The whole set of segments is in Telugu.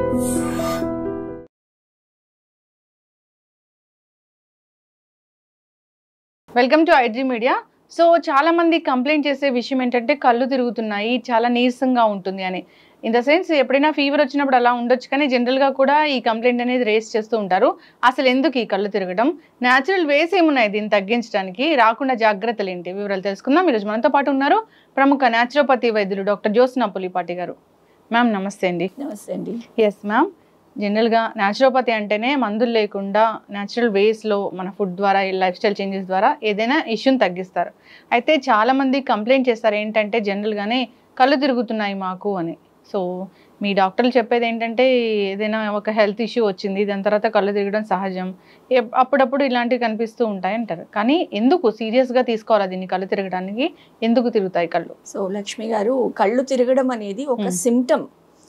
Welcome to iDream media. So చాలా మంది కంప్లైంట్ చేసే విషయం ఏంటంటే కళ్ళు తిరుగుతున్నాయి, చాలా నీరసంగా ఉంటుంది అని. ఇన్ ద సెన్స్ ఎప్పుడైనా ఫీవర్ వచ్చినప్పుడు అలా ఉండొచ్చు, కానీ జనరల్గా కూడా ఈ కంప్లైంట్ అనేది రేస్ చేస్తూ ఉంటారు. అసలు ఎందుకు ఈ కళ్ళు తిరగడం, న్యాచురల్ వేస్ ఏమున్నాయి దీన్ని తగ్గించడానికి, రాకుండా జాగ్రత్తలు ఏంటి, వివరాలు తెలుసుకుందాం. ఈరోజు మనతో పాటు ఉన్నారు ప్రముఖ న్యాచురోపతి వైద్యులు డాక్టర్ జ్యోత్స్న పులిపాటి గారు. మ్యామ్ నమస్తే అండి. నమస్తే అండి. ఎస్ మ్యామ్, జనరల్గా న్యాచురోపతి అంటేనే మందులు లేకుండా న్యాచురల్ వేస్లో మన ఫుడ్ ద్వారా, లైఫ్ స్టైల్ చేంజెస్ ద్వారా ఏదైనా ఇష్యూని తగ్గిస్తారు. అయితే చాలామంది కంప్లైంట్ చేస్తారు ఏంటంటే జనరల్గానే కళ్ళు తిరుగుతున్నాయి మాకు అని. సో మీ డాక్టర్లు చెప్పేది ఏంటంటే ఏదైనా ఒక హెల్త్ ఇష్యూ వచ్చింది, దాని తర్వాత కళ్ళు తిరగడం సహజం, అప్పుడప్పుడు ఇలాంటివి కనిపిస్తూ ఉంటాయి అంటారు. కానీ ఎందుకు సీరియస్గా తీసుకోవాలి దీన్ని, కళ్ళు తిరగడానికి ఎందుకు తిరుగుతాయి కళ్ళు? సో లక్ష్మి గారు, కళ్ళు తిరగడం అనేది ఒక సిమ్టమ్.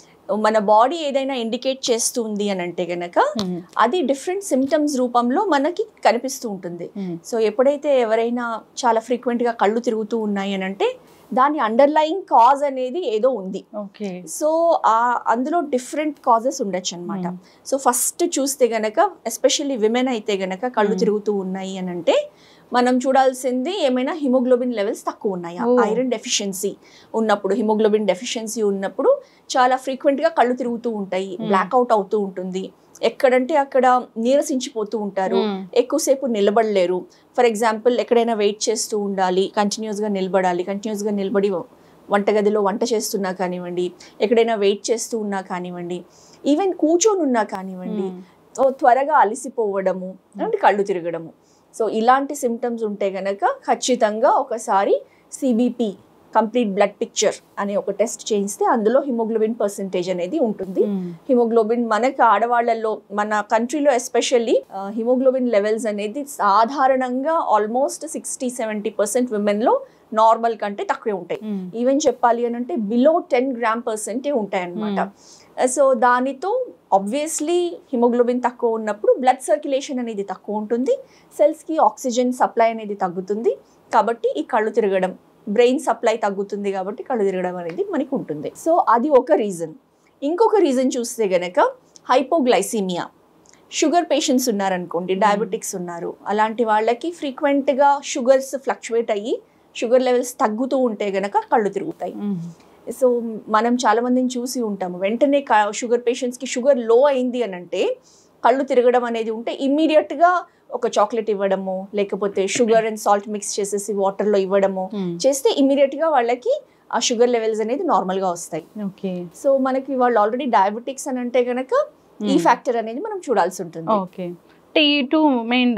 మన బాడీ ఏదైనా ఇండికేట్ చేస్తుంది అని అంటే గనక అది డిఫరెంట్ సిమ్టమ్స్ రూపంలో మనకి కనిపిస్తూ ఉంటుంది. సో ఎప్పుడైతే ఎవరైనా చాలా ఫ్రీక్వెంట్గా కళ్ళు తిరుగుతూ ఉన్నాయి అని అంటే దాని అండర్లయింగ్ కాజ్ అనేది ఏదో ఉంది. సో అందులో డిఫరెంట్ కాజెస్ ఉండొచ్చు అనమాట. సో ఫస్ట్ చూస్తే గనక ఎస్పెషల్లీ విమెన్ అయితే గనక కళ్ళు తిరుగుతూ ఉన్నాయి అని అంటే మనం చూడాల్సింది ఏమైనా హిమోగ్లోబిన్ లెవెల్స్ తక్కువ ఉన్నాయా, ఐరన్ డెఫిషియన్సీ ఉన్నప్పుడు, హిమోగ్లోబిన్ డెఫిషియన్సీ ఉన్నప్పుడు చాలా ఫ్రీక్వెంట్గా కళ్ళు తిరుగుతూ ఉంటాయి, బ్లాక్అవుట్ అవుతూ ఉంటుంది, ఎక్కడంటే అక్కడ నీరసించిపోతూ ఉంటారు, ఎక్కువసేపు నిలబడలేరు. ఫర్ ఎగ్జాంపుల్ ఎక్కడైనా వెయిట్ చేస్తూ ఉండాలి, కంటిన్యూస్గా నిలబడి వంటగదిలో వంట చేస్తున్నా కానివ్వండి, ఎక్కడైనా వెయిట్ చేస్తూ ఉన్నా కానివ్వండి, ఈవెన్ కూర్చొని ఉన్నా కానివ్వండి, త్వరగా అలసిపోవడము అంటే కళ్ళు తిరగడము. సో ఇలాంటి సిమ్టమ్స్ ఉంటే గనక ఖచ్చితంగా ఒకసారి సిబిపి, కంప్లీట్ బ్లడ్ పిక్చర్ అనే ఒక టెస్ట్ చేయిస్తే అందులో హిమోగ్లోబిన్ పర్సెంటేజ్ అనేది ఉంటుంది. హిమోగ్లోబిన్ మనకి ఆడవాళ్లలో, మన కంట్రీలో ఎస్పెషల్లీ హిమోగ్లోబిన్ లెవెల్స్ అనేది సాధారణంగా ఆల్మోస్ట్ 60-70% విమెన్లో నార్మల్ కంటే తక్కువే ఉంటాయి. ఈవెన్ చెప్పాలి అని అంటే బిలో 10 grams% ఉంటాయి అన్నమాట. సో దానితో ఆబ్వియస్లీ హిమోగ్లోబిన్ తక్కువ ఉన్నప్పుడు బ్లడ్ సర్క్యులేషన్ అనేది తక్కువ ఉంటుంది, సెల్స్కి ఆక్సిజన్ సప్లై అనేది తగ్గుతుంది, కాబట్టి ఈ కళ్ళు తిరగడం, బ్రెయిన్ సప్లై తగ్గుతుంది కాబట్టి కళ్ళు తిరగడం అనేది మనకి ఉంటుంది. సో అది ఒక రీజన్. ఇంకొక రీజన్ చూస్తే గనక హైపోగ్లైసీమియా. షుగర్ పేషెంట్స్ ఉన్నారనుకోండి, డయాబెటిక్స్ ఉన్నారు, అలాంటి వాళ్ళకి ఫ్రీక్వెంట్గా షుగర్స్ ఫ్లక్చువేట్ అయ్యి షుగర్ లెవెల్స్ తగ్గుతూ ఉంటే గనక కళ్ళు తిరుగుతాయి. సో మనం చాలా మందిని చూసి ఉంటాము, వెంటనే షుగర్ పేషెంట్స్కి షుగర్ లో అయింది అని అంటే కళ్ళు తిరగడం అనేది ఉంటే ఇమ్మీడియట్గా ఒక చాక్లెట్ ఇవ్వడము, లేకపోతే షుగర్ అండ్ సాల్ట్ మిక్స్ చేసేసి వాటర్లో ఇవ్వడము చేస్తే ఇమ్మీడియట్గా వాళ్ళకి ఆ షుగర్ లెవెల్స్ అనేది నార్మల్గా వస్తాయి. సో మనకి వాళ్ళు ఆల్రెడీ డయాబెటిక్స్ అని అంటే గనక ఈ ఫ్యాక్టర్ అనేది మనం చూడాల్సి ఉంటుంది. ఈ టూ మెయిన్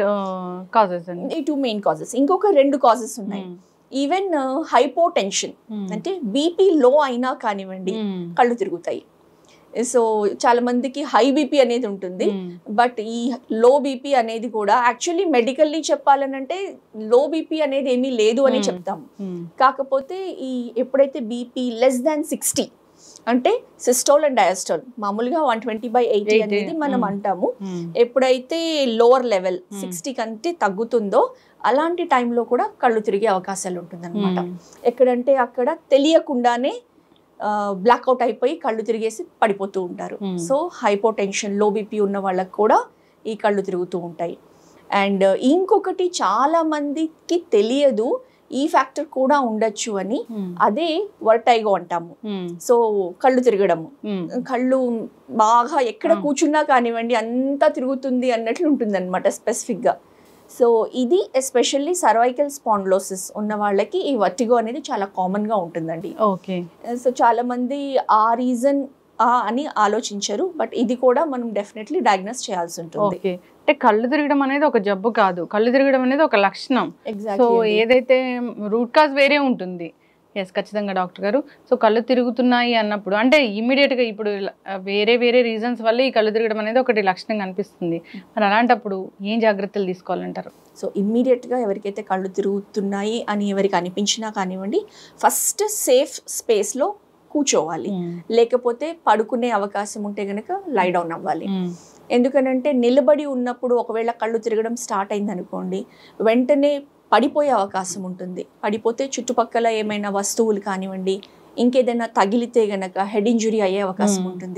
కాజెస్. ఇంకొక 2 కాజెస్ ఉన్నాయి. ఈవెన్ హైపోటెన్షన్ అంటే బీపీ లో అయినా కానివ్వండి కళ్ళు తిరుగుతాయి. సో చాలా మందికి హై బీపీ అనేది ఉంటుంది, బట్ ఈ లో బీపీ అనేది కూడా యాక్చువల్లీ మెడికల్లీ చెప్పాలనంటే లో బీపీ అనేది ఏమీ లేదు అని చెప్తాము. కాకపోతే ఈ ఎప్పుడైతే బీపీ <60 అంటే సిస్టోల్ అండ్ డయాస్టోల్, మామూలుగా 120/80 అనేది మనం అంటాము, ఎప్పుడైతే లోవర్ లెవెల్ 60 కంటే తగ్గుతుందో అలాంటి టైంలో కూడా కళ్ళు తిరిగే అవకాశాలు ఉంటుంది అనమాట. ఎక్కడంటే అక్కడ తెలియకుండానే బ్లాక్అవుట్ అయిపోయి కళ్ళు తిరిగేసి పడిపోతూ ఉంటారు. సో హైపోటెన్షన్, లో బీపీ ఉన్న వాళ్ళకు కూడా ఈ కళ్ళు తిరుగుతూ ఉంటాయి. అండ్ ఇంకొకటి చాలా మందికి తెలియదు, ఈ ఫ్యాక్టర్ కూడా ఉండొచ్చు అని, అదే వర్టైగో అంటాము. సో కళ్ళు తిరగడము, కళ్ళు బాగా ఎక్కడ కూర్చున్నా కానివ్వండి అంతా తిరుగుతుంది అన్నట్లు ఉంటుంది అనమాట స్పెసిఫిక్గా. సో ఇది ఎస్పెషల్లీ సర్వైకల్ స్పాండిలోసిస్ ఉన్న వాళ్ళకి ఈ వర్టిగో అనేది చాలా కామన్గా ఉంటుందండి. సో చాలా మంది ఆ రీజన్ అని ఆలోచించరు, బట్ ఇది కూడా మనం డెఫినెట్లీ డయాగ్నోస్ చేయాల్సి ఉంటుంది. అంటే కళ్ళు తిరగడం అనేది ఒక జబ్బు కాదు, కళ్ళు తిరగడం అనేది ఒక లక్షణం. సో ఏదైతే రూట్ కాజ్ వేరే ఉంటుంది. ఎస్, ఖచ్చితంగా డాక్టర్ గారు. సో కళ్ళు తిరుగుతున్నాయి అన్నప్పుడు అంటే ఇమ్మీడియట్గా ఇప్పుడు వేరే వేరే రీజన్స్ వల్ల ఈ కళ్ళు తిరగడం అనేది ఒకటి లక్షణంగా అనిపిస్తుంది. మరి అలాంటప్పుడు ఏం జాగ్రత్తలు తీసుకోవాలంటారు? సో ఇమ్మీడియట్గా ఎవరికైతే కళ్ళు తిరుగుతున్నాయి అని ఎవరికి అనిపించినా కానివ్వండి, ఫస్ట్ సేఫ్ స్పేస్లో కూర్చోవాలి, లేకపోతే పడుకునే అవకాశం ఉంటే కనుక లై డౌన్ అవ్వాలి. ఎందుకనంటే నిలబడి ఉన్నప్పుడు ఒకవేళ కళ్ళు తిరగడం స్టార్ట్ అయింది అనుకోండి, వెంటనే పడిపోయే అవకాశం ఉంటుంది. పడిపోతే చుట్టుపక్కల ఏమైనా వస్తువులు కానివ్వండి, ఇంకేదైనా తగిలితే గనక హెడ్ ఇంజురీ అయ్యే అవకాశం ఉంటుంది.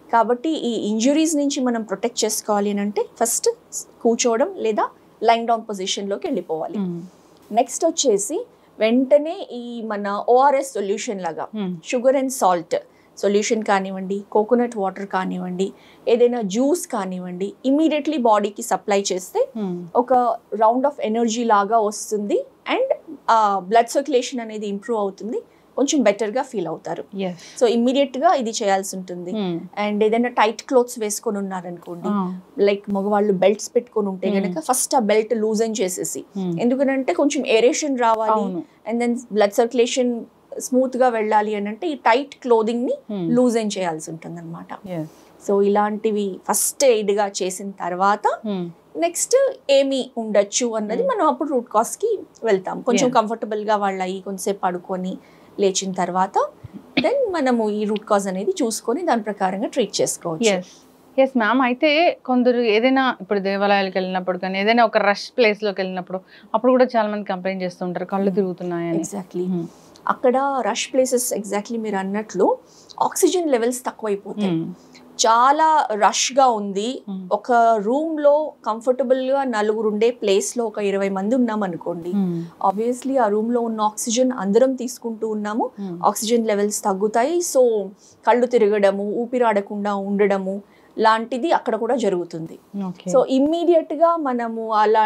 కాబట్టి ఈ ఇంజురీస్ నుంచి మనం ప్రొటెక్ట్ చేసుకోవాలి అని అంటే ఫస్ట్ కూర్చోవడం లేదా లైన్ డౌన్ పొజిషన్లోకి వెళ్ళిపోవాలి. నెక్స్ట్ వచ్చేసి వెంటనే ఈ మన ఓఆర్ఎస్ సొల్యూషన్ లాగా షుగర్ అండ్ సాల్ట్ సొల్యూషన్ కానివ్వండి, కోకోనట్ వాటర్ కానివ్వండి, ఏదైనా జ్యూస్ కానివ్వండి, ఇమీడియట్లీ బాడీకి సప్లై చేస్తే ఒక రౌండ్ ఆఫ్ ఎనర్జీ లాగా వస్తుంది అండ్ బ్లడ్ సర్క్యులేషన్ అనేది ఇంప్రూవ్ అవుతుంది, కొంచెం బెటర్గా ఫీల్ అవుతారు. సో ఇమ్మీడియట్గా ఇది చేయాల్సి ఉంటుంది. అండ్ ఏదైనా టైట్ క్లోత్స్ వేసుకొని ఉన్నారనుకోండి, లైక్ మగవాళ్ళు బెల్ట్స్ పెట్టుకొని ఉంటే కనుక ఫస్ట్ ఆ బెల్ట్ లూజన్ చేసేసి, ఎందుకంటే కొంచెం ఏరేషన్ రావాలి and then blood circulation smooth గా వెళ్ళాలి అని అంటే ఈ టైట్ క్లోదింగ్ ని లూజన్ చేయాల్సి ఉంటుంది అనమాట. సో ఇలాంటివి ఫస్ట్ ఎయిడ్ గా చేసిన తర్వాత నెక్స్ట్ ఏమి ఉండొచ్చు అన్నది మనం అప్పుడు రూట్ కాజ్ కి వెళ్తాం. కొంచెం కంఫర్టబుల్ గా వాళ్ళు అయ్యి కొంచెంసేపు పడుకొని లేచిన తర్వాత దెన్ మనము ఈ రూట్ కాజ్ అనేది చూసుకొని దాని ప్రకారంగా ట్రీట్ చేసుకోవచ్చు. Yes ma'am. అయితే కొందరు ఏదైనా ఇప్పుడు దేవాలయాలకు వెళ్ళినప్పుడు కానీ ఏదైనా ఒక రష్ ప్లేస్లోకి వెళ్ళినప్పుడు అప్పుడు కూడా చాలా మంది కంప్లైంట్ చేస్తుంటారు కళ్ళు తిరుగుతున్నాయని. ఎగ్జాక్ట్లీ, అక్కడ రష్ ప్లేసెస్ ఎగ్జాక్ట్లీ మీరు అన్నట్లు ఆక్సిజన్ లెవెల్స్ తక్కువైపోతాయి. చాలా రష్గా ఉంది, ఒక రూమ్లో కంఫర్టబుల్గా 4 ఉండే ప్లేస్లో ఒక 20 మంది ఉన్నాం అనుకోండి, ఆబ్వియస్లీ ఆ రూమ్లో ఉన్న ఆక్సిజన్ అందరం తీసుకుంటూ ఉన్నాము, ఆక్సిజన్ లెవెల్స్ తగ్గుతాయి. సో కళ్ళు తిరగడము, ఊపిరాడకుండా ఉండడము లాంటిది అక్కడ కూడా జరుగుతుంది. సో ఇమ్మీడియట్గా మనము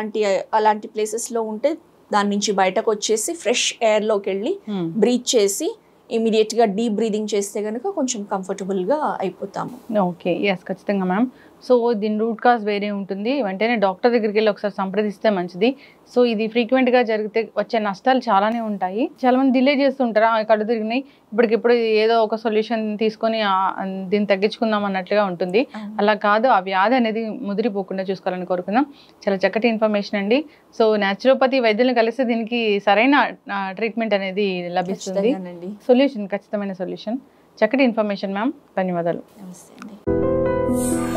అలాంటి ప్లేసెస్లో ఉంటే దాని నుంచి బయటకు వచ్చేసి ఫ్రెష్ ఎయిర్లోకి వెళ్ళి బ్రీత్ చేసి ఇమీడియట్గా డీప్ బ్రీదింగ్ చేస్తే కనుక కొంచెం కంఫర్టబుల్గా అయిపోతాము. ఓకే, ఎస్ ఖచ్చితంగా మ్యామ్. సో దీని రూట్ కాజ్ వేరే ఉంటుంది, వెంటనే డాక్టర్ దగ్గరికి వెళ్ళి ఒకసారి సంప్రదిస్తే మంచిది. సో ఇది ఫ్రీక్వెంట్గా జరిగితే వచ్చే నష్టాలు చాలానే ఉంటాయి. చాలామంది డిలే చేస్తుంటారు, కళ్ళు తిరిగినాయి ఇప్పటికిప్పుడు ఏదో ఒక సొల్యూషన్ తీసుకొని దీన్ని తగ్గించుకుందాం అన్నట్లుగా ఉంటుంది. అలా కాదు, ఆ వ్యాధి అనేది ముదిరిపోకుండా చూసుకోవాలని కోరుకుందాం. చాలా చక్కటి ఇన్ఫర్మేషన్ అండి. సో న్యాచురోపతి వైద్యులను కలిసి దీనికి సరైన ట్రీట్మెంట్ అనేది లభిస్తుంది. సొల్యూషన్, ఖచ్చితమైన సొల్యూషన్. చక్కటి ఇన్ఫర్మేషన్ మ్యామ్, ధన్యవాదాలు. నమస్తే అండి.